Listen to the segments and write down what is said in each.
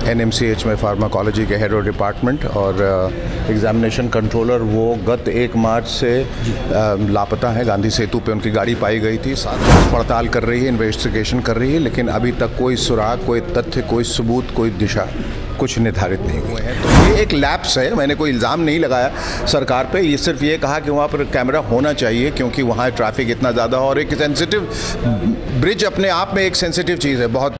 NMCH में pharmacology के head of department और एग्जामिनेशन कंट्रोलर वो गत 1 मार्च से लापता है। गांधी सेतु पे उनकी गाड़ी पाई गई थी। जांच पड़ताल कर रही है, इन्वेस्टिगेशन कर रही है, लेकिन अभी तक कोई सुराग, कोई तथ्य, कोई सबूत, कोई दिशा कुछ निर्धारित नहीं हुए हैं। तो ये एक लैप्स है। मैंने कोई इल्ज़ाम नहीं लगाया सरकार पे, ये सिर्फ ये कहा कि वहाँ पर कैमरा होना चाहिए क्योंकि वहाँ ट्रैफिक इतना ज़्यादा और एक सेंसिटिव ब्रिज अपने आप में एक सेंसिटिव चीज़ है बहुत।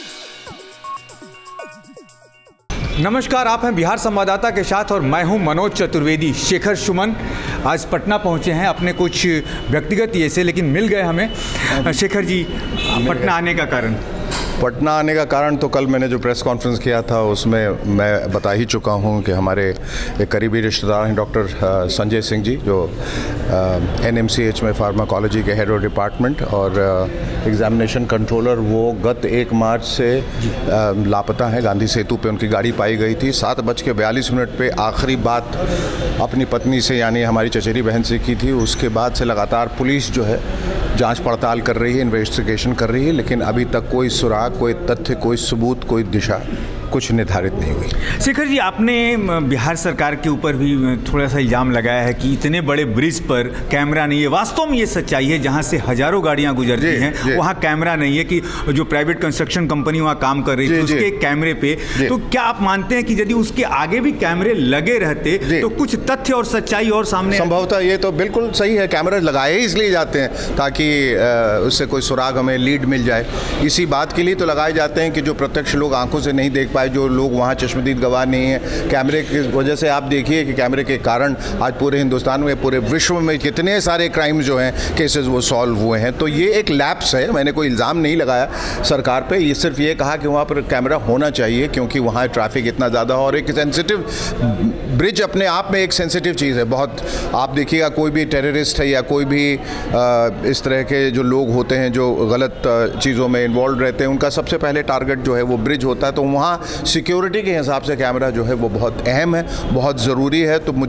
नमस्कार, आप हैं बिहार संवाददाता के साथ और मैं हूं मनोज चतुर्वेदी। शेखर सुमन आज पटना पहुंचे हैं अपने कुछ व्यक्तिगत ये से, लेकिन मिल गए हमें। शेखर जी, पटना आने का कारण? पटना आने का कारण तो कल मैंने जो प्रेस कॉन्फ्रेंस किया था उसमें मैं बता ही चुका हूं कि हमारे एक करीबी रिश्तेदार हैं डॉक्टर संजय सिंह जी, जो NMCH में फार्माकोलॉजी के हेड ऑफ डिपार्टमेंट और एग्जामिनेशन कंट्रोलर वो गत 1 मार्च से लापता है। गांधी सेतु पे उनकी गाड़ी पाई गई थी। 7:42 पे आखिरी बात अपनी पत्नी से यानी हमारी चचेरी बहन से की थी। उसके बाद से लगातार पुलिस जो है जांच पड़ताल कर रही है, इन्वेस्टिगेशन कर रही है, लेकिन अभी तक कोई सुराग, कोई तथ्य, कोई सबूत, कोई दिशा कुछ निर्धारित नहीं हुई। शेखर जी, आपने बिहार सरकार के ऊपर भी थोड़ा सा इल्ज़ाम लगाया है कि इतने बड़े ब्रिज पर कैमरा नहीं है। वास्तव में ये सच्चाई है? जहाँ से हजारों गाड़ियाँ गुजरती हैं वहाँ कैमरा नहीं है कि जो प्राइवेट कंस्ट्रक्शन कंपनी वहाँ काम कर रही थी उसके कैमरे पे, तो क्या आप मानते हैं कि यदि उसके आगे भी कैमरे लगे रहते तो कुछ तथ्य और सच्चाई और सामने? संभवतः ये तो बिल्कुल सही है। कैमरे लगाए इसलिए जाते हैं ताकि उससे कोई सुराग, हमें लीड मिल जाए। इसी बात के लिए तो लगाए जाते हैं कि जो प्रत्यक्ष लोग आंखों से नहीं देख पाए, जो लोग वहाँ चश्मदीद गवाह नहीं है, कैमरे की वजह से आप देखिए कि कैमरे के कारण आज पूरे हिंदुस्तान में, पूरे विश्व में कितने सारे क्राइम जो हैं, केसेस वो सॉल्व हुए हैं। तो ये एक लैप्स है। मैंने कोई इल्ज़ाम नहीं लगाया सरकार पे, ये सिर्फ ये कहा कि वहाँ पर कैमरा होना चाहिए क्योंकि वहाँ ट्रैफिक इतना ज़्यादा और एक सेंसिटिव ब्रिज अपने आप में एक सेंसिटिव चीज़ है बहुत। आप देखिएगा कोई भी टेररिस्ट है या कोई भी इस तरह के जो लोग होते हैं जो गलत चीज़ों में इन्वॉल्व रहते हैं, उनका सबसे पहले टारगेट जो है वो ब्रिज होता है। तो वहाँ सिक्योरिटी के हिसाब से कैमरा जो है वो बहुत अहम है, बहुत ज़रूरी है। तो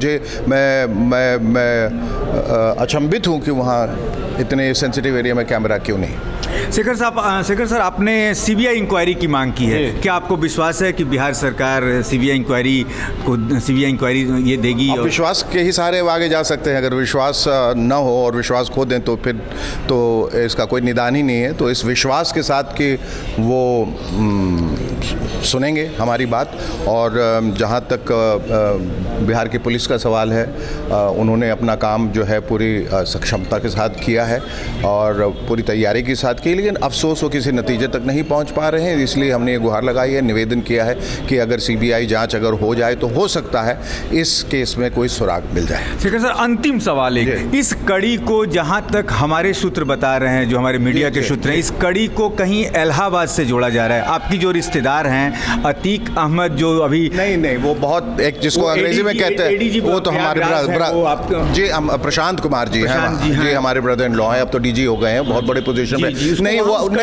मैं अचंभित हूँ कि वहाँ इतने सेंसिटिव एरिया में कैमरा क्यों नहीं। शेखर सर, आपने CBI इंक्वायरी की मांग की है। क्या आपको विश्वास है कि बिहार सरकार CBI इंक्वायरी ये देगी? और विश्वास के ही सहारे आगे जा सकते हैं। अगर विश्वास न हो और विश्वास खो दें तो फिर तो इसका कोई निदान ही नहीं है। तो इस विश्वास के साथ कि वो सुनेंगे हमारी बात। और जहाँ तक बिहार की पुलिस का सवाल है, उन्होंने अपना काम जो है पूरी सक्षमता के साथ किया है और पूरी तैयारी के साथ की, लेकिन अफसोस वो किसी नतीजे तक नहीं पहुँच पा रहे हैं। इसलिए हमने ये गुहार लगाई है, निवेदन किया है कि अगर CBI जांच अगर हो जाए तो हो सकता है इस केस में कोई सुराग मिल जाए। शेखर सर, अंतिम सवाल है, इस कड़ी को जहाँ तक हमारे सूत्र बता रहे हैं, जो हमारे मीडिया के सूत्र हैं, इस कड़ी को कहीं इलाहाबाद से जोड़ा जा रहा है। आपकी जो रिश्तेदार हैं अतीक अहमद, जो अभी नहीं वो बहुत एक जिसको अंग्रेजी में कहते हैं, वो तो हमारे जी प्रशांत कुमार जी हैं जी, हमारे ब्रदर इन लॉ हैं। अब तो DG हो गए हैं, बहुत बड़े पोजीशन में। नहीं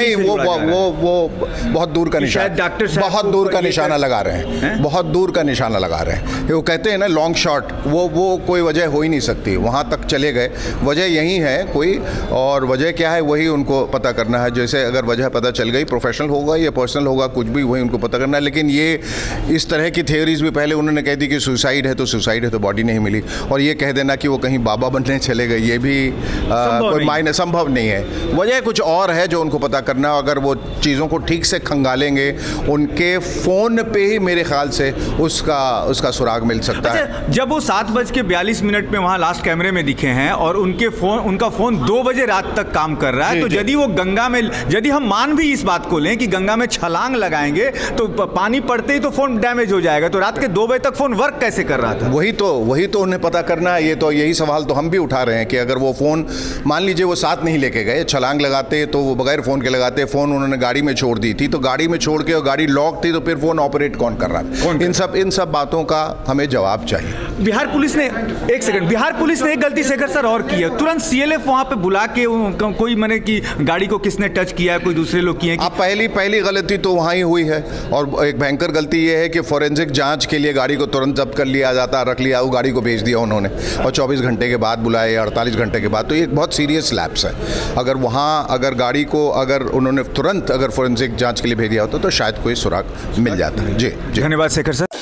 वो बहुत दूर का निशाना, बहुत दूर का निशाना लगा रहे हैं, बहुत दूर का निशाना लगा रहे हैं। वो कहते हैं ना लॉन्ग शॉट, वो कोई वजह हो ही नहीं सकती। वहाँ तक चले गए, वजह यही है कोई, और वजह क्या है वही उनको पता करना है। जैसे अगर वजह पता चल गई, प्रोफेशनल होगा या पर्सनल होगा, कुछ भी वही उनको पता करना है। लेकिन ये इस तरह की थ्योरीज भी पहले उन्होंने कह दी कि सुसाइड है तो सुसाइड है, तो बॉडी नहीं मिली, और ये कह देना कि वो कहीं बाबा बनने चले गए, ये भी कोई मायने संभव नहीं है। वजह कुछ और है जो उनको पता करना है। अगर वो चीज़ों को ठीक से खंगालेंगे, उनके फ़ोन पे ही मेरे ख्याल से उसका सुराग मिल सकता है। जब वो 7:42 में वहाँ लास्ट कैमरे में दिखे हैं और उनका फ़ोन 2 बजे रात तक काम कर रहा है, तो यदि वो गंगा में, यदि हम मान भी इस बात को लें कि गंगा में छलांग लगाएंगे तो पानी पड़ते ही तो फ़ोन डैमेज हो जाएगा, तो रात के 2 बजे तक फ़ोन वर्क कैसे कर रहा था? वही तो उन्हें पता करना है। यही सवाल तो हम भी उठा रहे हैं कि अगर वो फ़ोन मान लीजिए वो साथ नहीं लेके गए, छलांग लगाते तो वो बगैर फ़ोन के लगाते, फ़ोन उन्होंने गाड़ी में छोड़ दी थी, तो गाड़ी में छोड़ के और गाड़ी लॉक थी, तो फिर फ़ोन ऑपरेट कौन कर रहा था? इन सब बातों का हमें जवाब चाहिए। बिहार पुलिस ने एक गलती शेखर सर और की है, तुरंत CLF वहाँ पे बुला के कोई मैंने कि गाड़ी को किसने टच किया है, कोई दूसरे लोग किए हैं? अब पहली गलती तो वहाँ ही हुई है। है। और एक भयंकर गलती ये है कि फॉरेंसिक जांच के लिए गाड़ी को तुरंत जब्त कर लिया जाता, रख लिया, वो गाड़ी को भेज दिया उन्होंने और 24 घंटे के बाद बुलाया या 48 घंटे के बाद। तो ये एक बहुत सीरियस लैप्स है। अगर वहाँ अगर गाड़ी को अगर उन्होंने तुरंत अगर फॉरेंसिक जांच के लिए भेज दिया होता तो शायद कोई सुराग मिल जाता है। जी, धन्यवाद शेखर सर।